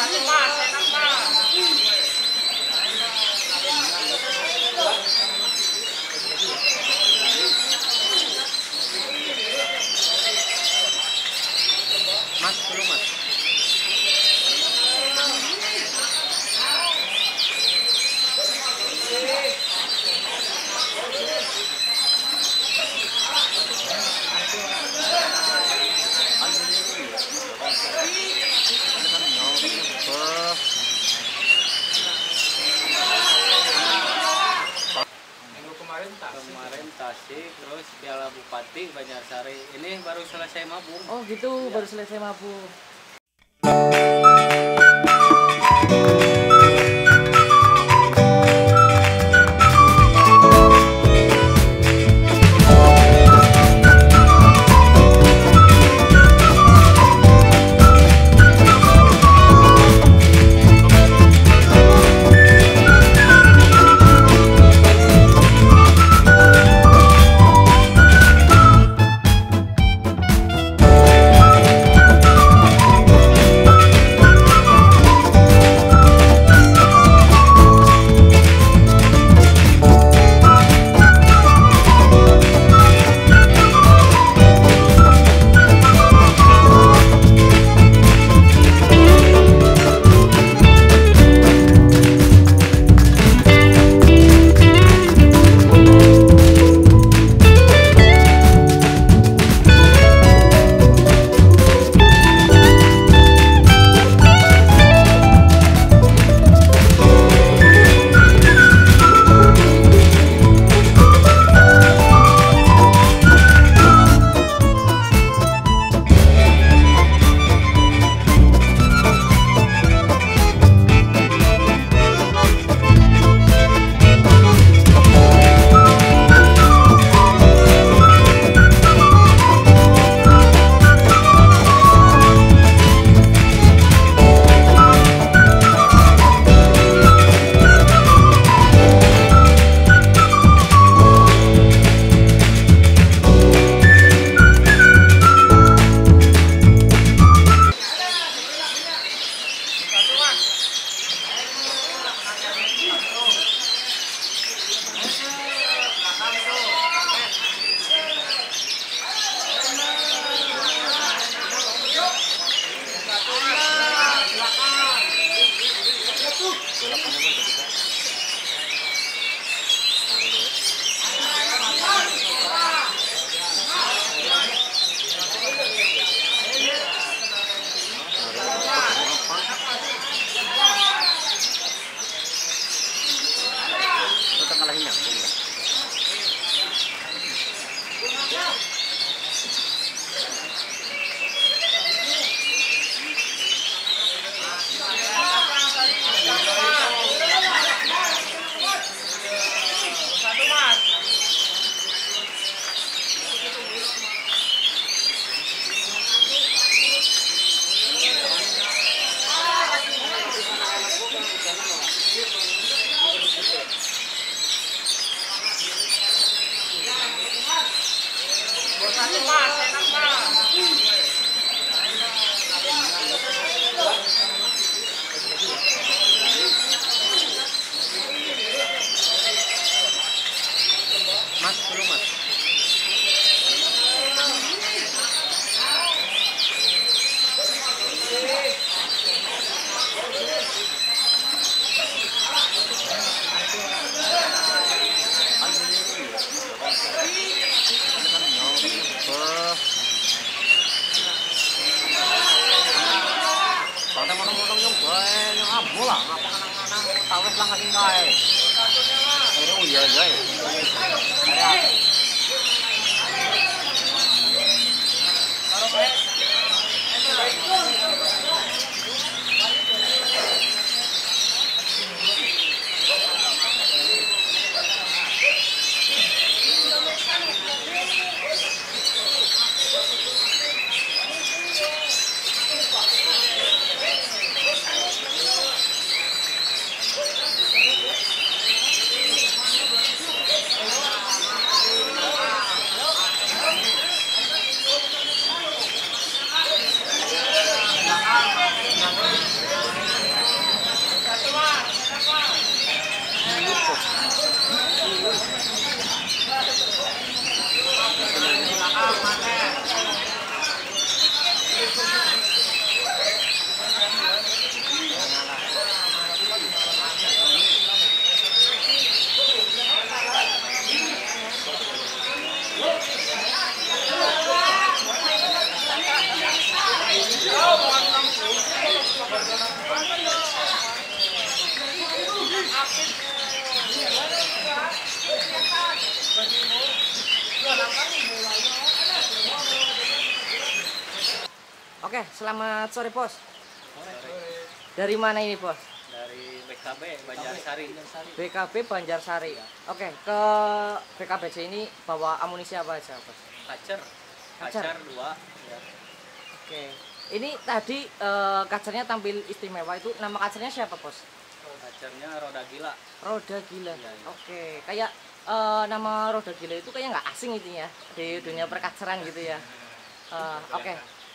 Mas, belum mas. Kemarin Tasik, terus Piala Bupati Banjarsari. Ini baru selesai mabung. Oh gitu, Ya. baru selesai mabung. Mas, belum mas. Kalau motong-motong yung boy, yung abo lang, apa-apa tawes lang kasing kaya. Pero iya iya. Oke, selamat sore bos. Sore. Dari mana ini bos? Dari BKB Banjarsari. BKB Banjarsari. Oke, ke BKBC ini bawa amunisi apa aja bos? Kacer. Kacer. Kacer 2 ya. Oke, ini tadi kacernya tampil istimewa, itu nama kacernya siapa bos? Kacernya Roda Gila. Roda Gila. Iya, iya. Oke, kayak nama Roda Gila itu kayak nggak asing itu ya di dunia perkaceran gitu ya. Oke.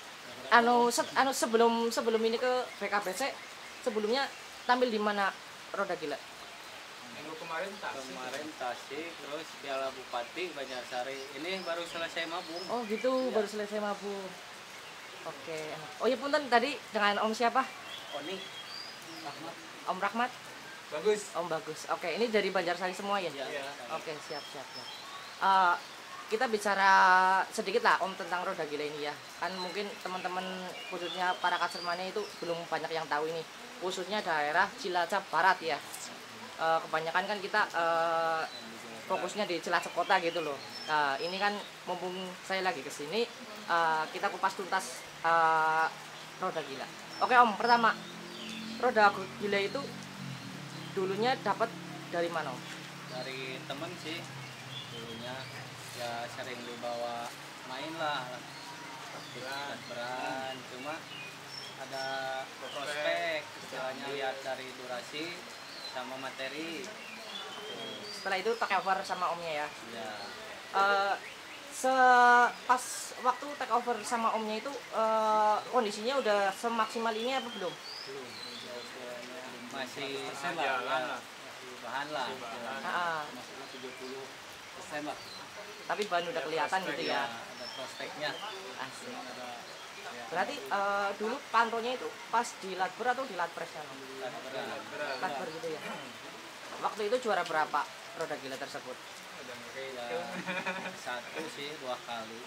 Sebelum ini ke BKBC, sebelumnya tampil di mana Roda Gila? Minggu kemarin Tasik, terus Piala Bupati Banjarsari. Ini baru selesai mabung. Oh gitu, Iya. baru selesai mabuk. Oke. Oh ya punten, tadi dengan Om siapa? Oni Rahmat. Om Rahmat. bagus. Om bagus. Oke, ini dari Banjarsari semua ya? Iya. Oke, siap. Kita bicara sedikit lah Om tentang Roda Gila ini ya. Kan mungkin teman-teman khususnya para kacermania itu belum banyak yang tahu ini. Khususnya daerah Cilacap Barat ya. Kebanyakan kan kita fokusnya di Cilacap Kota gitu loh. Ini kan mumpung saya lagi kesini, kita kupas tuntas Roda Gila. Oke Om, pertama Roda Gila itu dulunya dapat dari mana Om? Dari temen sih dulunya, ya sering dibawa main lah beran, cuma ada prospek istilahnya, lihat dari durasi sama materi. Setelah itu take over sama Omnya ya. Ya, Pas waktu take over sama Omnya itu kondisinya udah semaksimal ini apa belum? belum, masih Jalan lah. masih bahan lah. Ah, Masuknya 70% lah. tapi ban udah kelihatan gitu ya. Ada prospeknya. Asik. Berarti dulu pantonya itu pas di Latber atau di Latpres kan? Latber gitu ya. Waktu itu juara berapa Roda Gila tersebut? Ya, 1 sih 2 kali.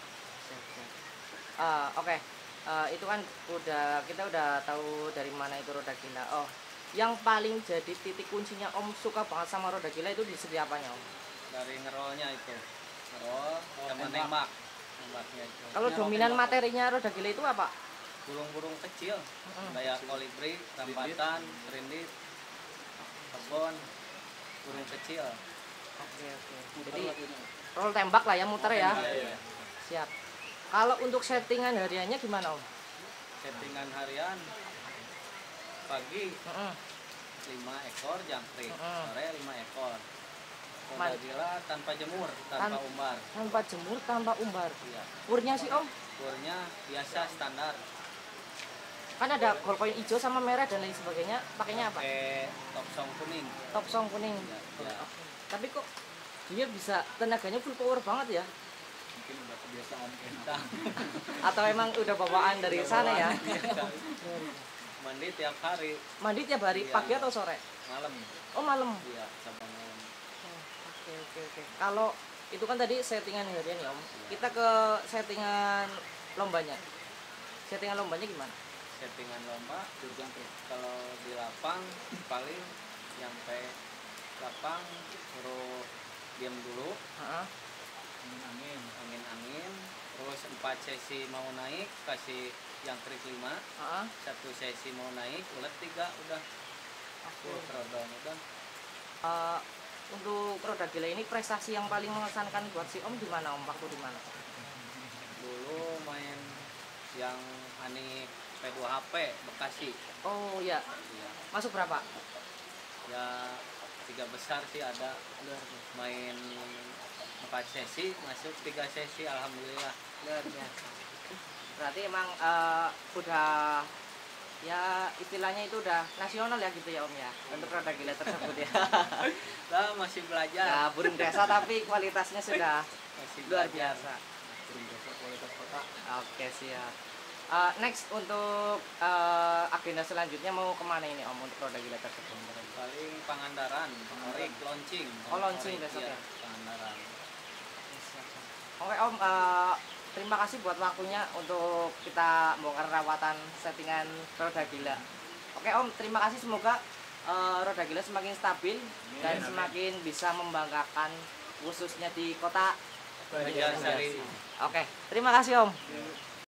Oke. Itu kan kita udah tahu dari mana itu Roda Gila. Oh, yang paling jadi titik kuncinya Om suka banget sama Roda Gila itu di segi apanya Om? Dari ngerolnya itu, ngerol sama nembaknya itu. Kalau dominan materinya Roda Gila itu apa? Burung-burung kecil, kayak kolibri, rampatan, serindit, kebon, burung kecil. Oke. Jadi roll tembak lah ya, muter ya. Iya. Siap. Kalau untuk settingan hariannya gimana Om? Settingan harian, pagi Heeh. 5 ekor jangkrik, sore 5 ekor. Man- Roda Gila tanpa jemur, tanpa umbar. Tanpa jemur, tanpa umbar. Iya. Purnya sih Om, Kurnya biasa standar. kan ada gold coin hijau sama merah dan lain sebagainya. Pakainya apa? Pakai top song kuning. Top song kuning. Ya. Tapi kok dia bisa tenaganya full power banget ya? Mungkin udah kebiasaan kita. Atau emang udah bawaan dari sana ya? Mandi tiap hari, Mandi tiap hari, Iya. pagi atau sore? malam. Oh malam. Iya, sampai malam. Oke. Kalau itu kan tadi settingan harian ya Om. Kita ke settingan lombanya. Settingan lombanya gimana? Settingan lomba, kalau di lapang paling sampai lapang suruh diam dulu, Heeh. angin, terus 4 sesi mau naik kasih yang trik 5, Heeh. 1 sesi mau naik ulet 3 udah. Terodong udah. Untuk Roda Gila ini prestasi yang paling mengesankan buat si Om di mana Om? Waktu di mana? Dulu main yang Ani P2HP Bekasi. Oh ya, Iya. masuk berapa? Ya 3 besar sih ada, main 4 sesi masuk 3 sesi, alhamdulillah. Luar biasa. Berarti emang udah ya istilahnya itu udah nasional ya gitu ya Om ya, untuk Roda Gila tersebut ya. Lah masih belajar. Nah, burung desa tapi kualitasnya sudah Masih luar belajar. biasa. Burung desa kualitas kota. Oke siap. Next untuk agenda selanjutnya mau kemana ini Om untuk Roda Gila tersebut? Paling Pangandaran, Orik launching. Oh, launching Orik, besok iya, ya? Pangandaran. Oke Om, terima kasih buat waktunya untuk kita bongkar rawatan settingan Roda Gila. Oke Om, terima kasih, semoga Roda Gila semakin stabil dan Amin. semakin bisa membanggakan khususnya di kota. Banjarsari. Oke, terima kasih Om.